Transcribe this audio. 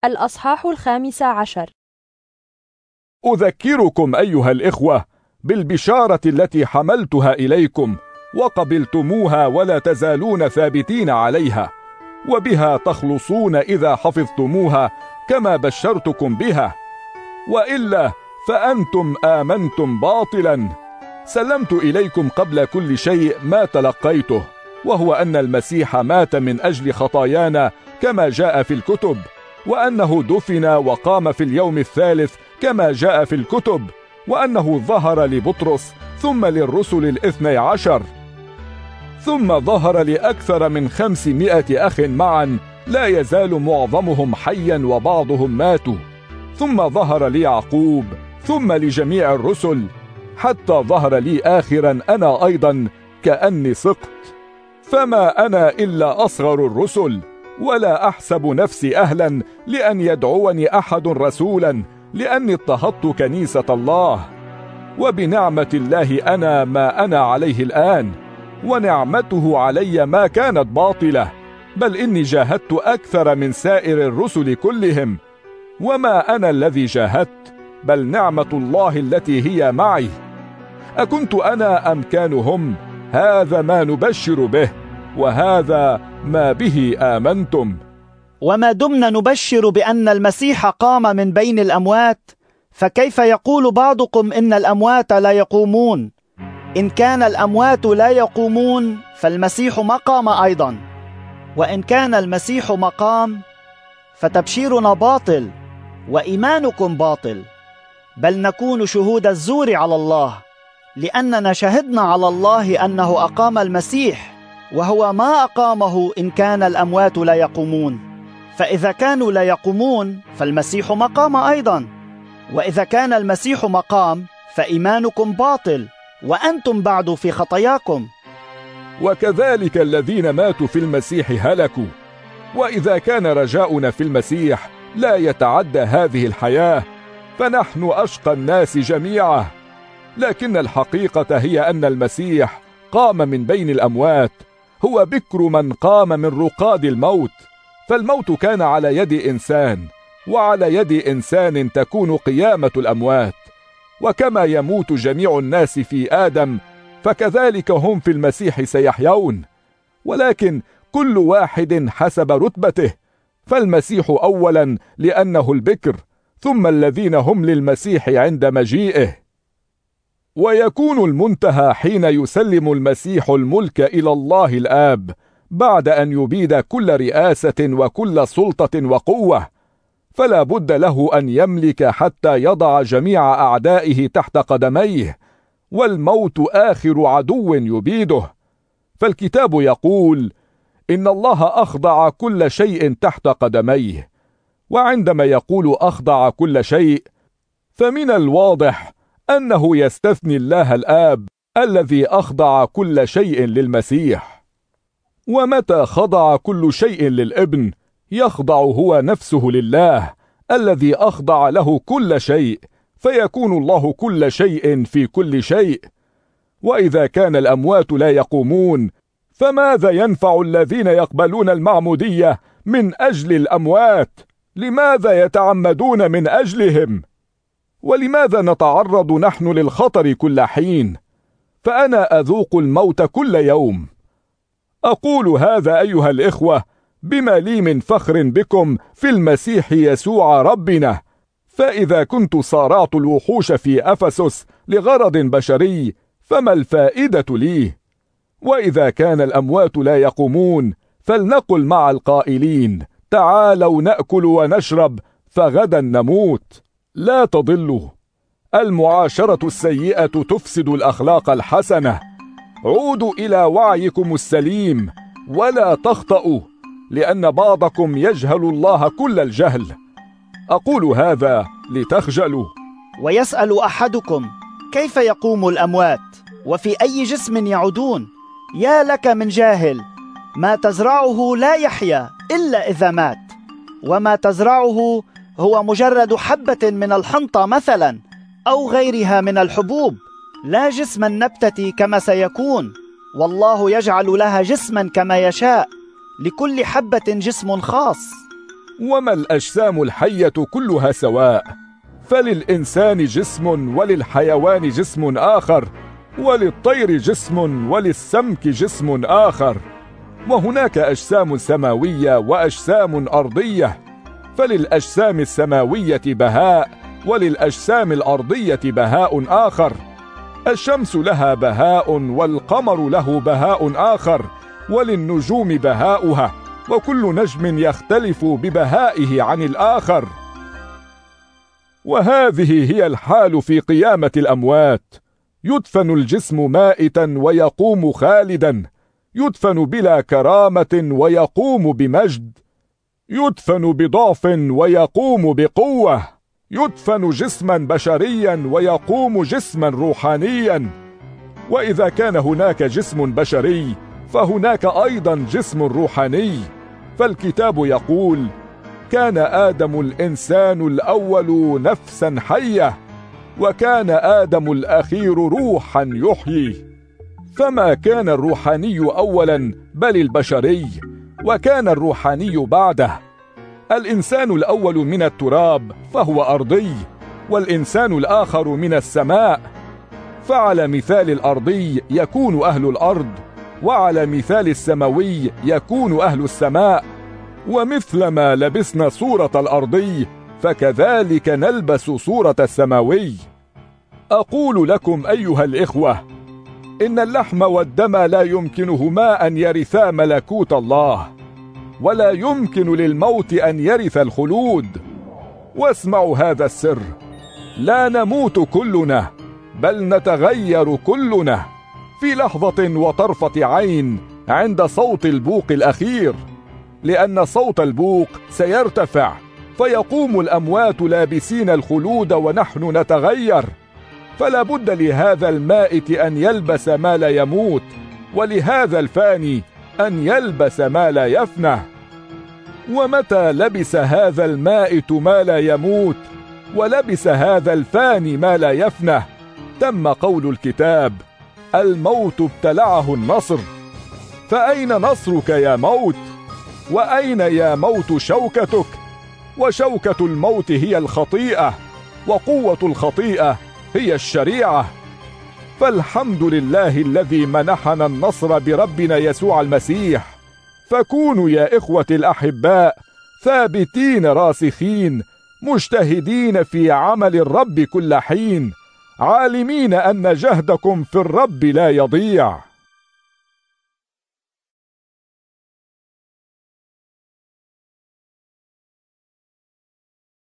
الأصحاح 15. أذكركم أيها الإخوة بالبشارة التي حملتها إليكم وقبلتموها ولا تزالون ثابتين عليها، وبها تخلصون إذا حفظتموها كما بشرتكم بها، وإلا فأنتم آمنتم باطلا. سلمت إليكم قبل كل شيء ما تلقيته، وهو أن المسيح مات من أجل خطايانا كما جاء في الكتب، وأنه دفن وقام في اليوم الثالث كما جاء في الكتب، وأنه ظهر لبطرس ثم للرسل 12، ثم ظهر لأكثر من 500 أخ معا، لا يزال معظمهم حيا وبعضهم ماتوا، ثم ظهر ليعقوب، ثم لجميع الرسل، حتى ظهر لي آخرا أنا أيضا كأني سقط. فما أنا إلا أصغر الرسل، ولا أحسب نفسي أهلا لأن يدعوني أحد رسولا، لأني اضطهدت كنيسة الله. وبنعمة الله أنا ما أنا عليه الآن، ونعمته علي ما كانت باطلة، بل إني جاهدت أكثر من سائر الرسل كلهم. وما أنا الذي جاهدت، بل نعمة الله التي هي معي. أكنت أنا أم كانوا هم؟ هذا ما نبشر به، وهذا ما به آمنتم. وما دمنا نبشر بأن المسيح قام من بين الأموات، فكيف يقول بعضكم إن الأموات لا يقومون؟ إن كان الأموات لا يقومون فالمسيح ما قام أيضا، وإن كان المسيح مقام فتبشيرنا باطل وإيمانكم باطل، بل نكون شهود الزور على الله، لأننا شهدنا على الله أنه أقام المسيح، وهو ما أقامه إن كان الأموات لا يقومون. فإذا كانوا لا يقومون فالمسيح مقام أيضا، وإذا كان المسيح مقام فإيمانكم باطل وأنتم بعد في خطاياكم. وكذلك الذين ماتوا في المسيح هلكوا. وإذا كان رجاؤنا في المسيح لا يتعدى هذه الحياة، فنحن أشقى الناس جميعا. لكن الحقيقة هي أن المسيح قام من بين الأموات، هو بكر من قام من رقاد الموت. فالموت كان على يد إنسان، وعلى يد إنسان تكون قيامة الأموات. وكما يموت جميع الناس في آدم، فكذلك هم في المسيح سيحيون، ولكن كل واحد حسب رتبته. فالمسيح أولا لأنه البكر، ثم الذين هم للمسيح عند مجيئه. ويكون المنتهى حين يسلم المسيح الملك إلى الله الآب، بعد أن يبيد كل رئاسة وكل سلطة وقوة. فلا بد له أن يملك حتى يضع جميع أعدائه تحت قدميه، والموت آخر عدو يبيده. فالكتاب يقول: إن الله أخضع كل شيء تحت قدميه. وعندما يقول أخضع كل شيء، فمن الواضح أنه يستثني الله الآب الذي أخضع كل شيء للمسيح. ومتى خضع كل شيء للابن، يخضع هو نفسه لله الذي أخضع له كل شيء، فيكون الله كل شيء في كل شيء. وإذا كان الأموات لا يقومون، فماذا ينفع الذين يقبلون المعمودية من أجل الأموات؟ لماذا يتعمدون من أجلهم؟ ولماذا نتعرض نحن للخطر كل حين؟ فأنا أذوق الموت كل يوم. أقول هذا أيها الإخوة بما لي من فخر بكم في المسيح يسوع ربنا. فإذا كنت صارعت الوحوش في أفسس لغرض بشري، فما الفائدة لي؟ وإذا كان الأموات لا يقومون، فلنقل مع القائلين: تعالوا نأكل ونشرب، فغدا نموت. لا تضلوا. المعاشرة السيئة تفسد الأخلاق الحسنة. عودوا إلى وعيكم السليم، ولا تخطئوا، لأن بعضكم يجهل الله كل الجهل. أقول هذا لتخجلوا. ويسأل أحدكم: كيف يقوم الأموات؟ وفي أي جسم يعودون؟ يا لك من جاهل! ما تزرعه لا يحيا إلا إذا مات، وما تزرعه هو مجرد حبة من الحنطة مثلا، أو غيرها من الحبوب، لا جسم النبتة كما سيكون، والله يجعل لها جسما كما يشاء، لكل حبة جسم خاص. وما الأجسام الحية كلها سواء، فللإنسان جسم وللحيوان جسم آخر، وللطير جسم وللسمك جسم آخر، وهناك أجسام سماوية وأجسام أرضية، فللأجسام السماوية بهاء وللأجسام الأرضية بهاء آخر. الشمس لها بهاء والقمر له بهاء آخر، وللنجوم بهاؤها، وكل نجم يختلف ببهائه عن الآخر. وهذه هي الحال في قيامة الأموات، يدفن الجسم مائتا ويقوم خالدا، يدفن بلا كرامة ويقوم بمجد، يدفن بضعف ويقوم بقوة، يدفن جسما بشريا ويقوم جسما روحانيا. وإذا كان هناك جسم بشري فهناك أيضا جسم روحاني، فالكتاب يقول: كان آدم الإنسان الأول نفسا حية، وكان آدم الأخير روحا يحيي. فما كان الروحاني أولا بل البشري، وكان الروحاني بعده. الإنسان الأول من التراب فهو أرضي، والإنسان الآخر من السماء. فعلى مثال الأرضي يكون أهل الأرض، وعلى مثال السماوي يكون أهل السماء. ومثلما لبسنا صورة الأرضي فكذلك نلبس صورة السماوي. أقول لكم أيها الإخوة، إن اللحم والدم لا يمكنهما أن يرثا ملكوت الله، ولا يمكن للموت أن يرث الخلود. واسمعوا هذا السر: لا نموت كلنا، بل نتغير كلنا في لحظة وطرفة عين عند صوت البوق الأخير، لأن صوت البوق سيرتفع، فيقوم الأموات لابسين الخلود ونحن نتغير. فلا بد لهذا المائت أن يلبس ما لا يموت، ولهذا الفاني أن يلبس ما لا يفنى. ومتى لبس هذا المائت ما لا يموت، ولبس هذا الفاني ما لا يفنى، تم قول الكتاب: الموت ابتلعه النصر. فأين نصرك يا موت؟ وأين يا موت شوكتك؟ وشوكة الموت هي الخطيئة، وقوة الخطيئة هي الشريعة. فالحمد لله الذي منحنا النصر بربنا يسوع المسيح. فكونوا يا إخوة الأحباء ثابتين راسخين، مجتهدين في عمل الرب كل حين، عالمين أن جهدكم في الرب لا يضيع.